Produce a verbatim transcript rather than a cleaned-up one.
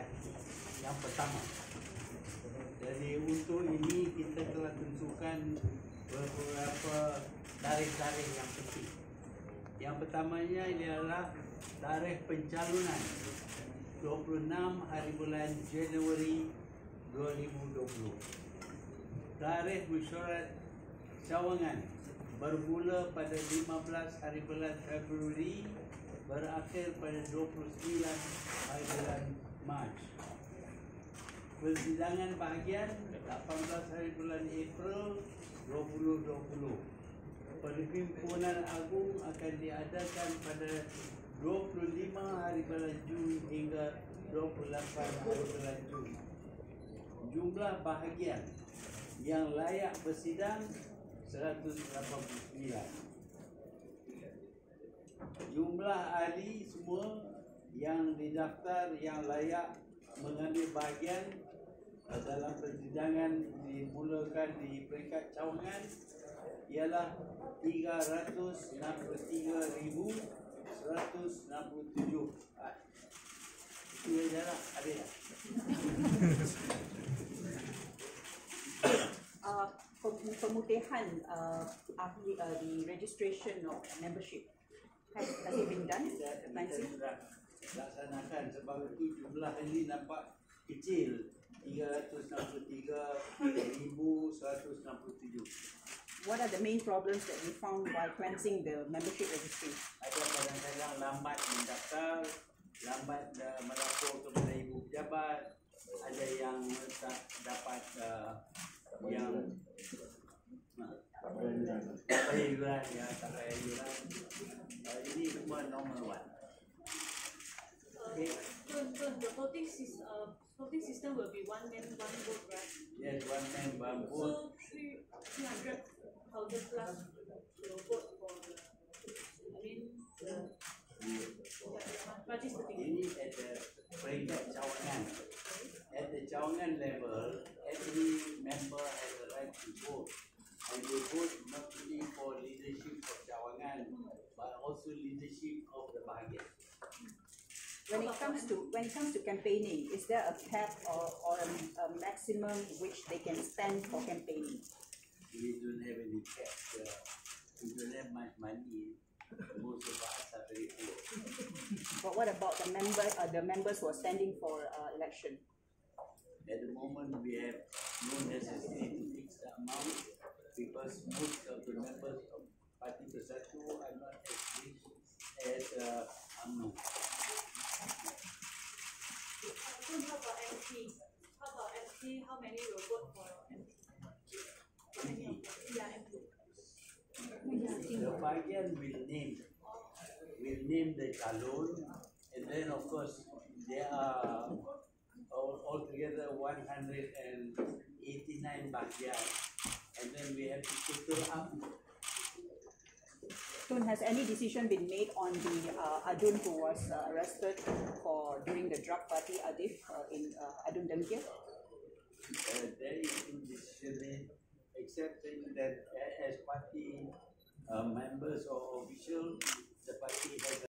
tempat yang pertama. Jadi untuk ini kita telah tentukan beberapa tarikh-tarikh yang penting. Yang pertamanya ialah tarikh pencalonan dua puluh enam hari bulan Januari dua ribu dua puluh. Tarikh mesyuarat cawangan bermula pada lima belas hari bulan Februari, berakhir pada dua puluh sembilan hari bulan Mac. Persidangan bahagian lapan belas hari bulan April dua ribu dua puluh. Perhimpunan Agung akan diadakan pada dua puluh lima hari bulan Jun hingga dua puluh lapan hari bulan Jun. Jumlah bahagian yang layak bersidang seratus lapan puluh sembilan. Jumlah ahli semua yang didaftar yang layak mengambil bahagian dalam persidangan dimulakan di peringkat cawangan ialah tiga ratus enam puluh tiga ribu seratus enam puluh tujuh. Ah, itu saja lah, ada ya? Uh, pemutihan uh, ahli uh, the registration of membership has, has it been done? Kita sudah laksanakan, sebab itu jumlah ini nampak kecil, tiga ratus enam puluh tiga ribu seratus enam puluh tujuh. What are the main problems that you found while cleansing the membership registry? Ada kadang-kadang lambat mendaftar, lambat uh, melapor kepada ibu pejabat, ada yang tak dapat uh, yang bayar yuran, ya tak bayar yuran. Uh, ini semua normal one. Okay. So, so the voting system, uh, voting system will be one man, one vote, right? Yes, one man, one vote. So three, three hundred thousand plus will vote for the. I mean, the. Register thing. Ini at the peringkat cawangan. At the cawangan level, every member has the right to vote. And they vote not only for leadership of cawangan, but also leadership of the bahagian. When it comes to when it comes to campaigning, is there a cap or, or a, a maximum which they can spend for campaigning? We don't have any cap. Uh, we don't have much money. Most of us are very poor. But what about the member uh, the members who are standing for uh, election? At the moment, we have no necessity to fix the amount because most of the members of Parti Bersatu are not as rich as uh, UMNO. So how about M P? How about M P? How many will vote for M P? How many of them? Yeah, M P. The bahagian will name, will name the calon, and then of course there are all, altogether one hundred eighty-nine bahagian, and then we have to total up. Tun, has any decision been made on the uh, Adun who was uh, arrested for during the drug party Adif uh, in uh, Adun Dengkir? Uh, there is no decision made, except that uh, as party uh, members or officials, the party has